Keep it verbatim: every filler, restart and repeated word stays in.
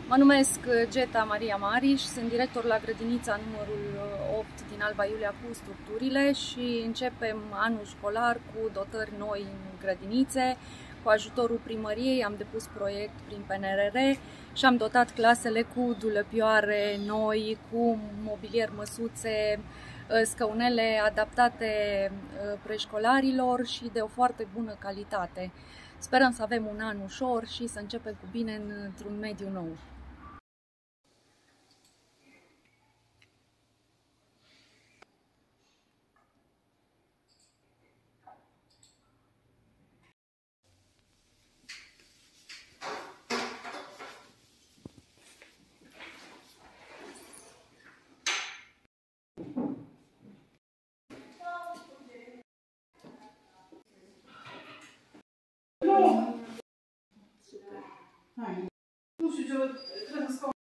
Mă numesc Geta Maria Mariș, sunt director la grădinița numărul opt din Alba Iulia cu structurile și începem anul școlar cu dotări noi în grădinițe. Cu ajutorul primăriei am depus proiect prin P N R R și am dotat clasele cu dulăpioare noi, cu mobilier, măsuțe, scaunele adaptate preșcolarilor și de o foarte bună calitate. Sperăm să avem un an ușor și să începem cu bine într-un mediu nou. Super. Hai. Nu știu ce, cred că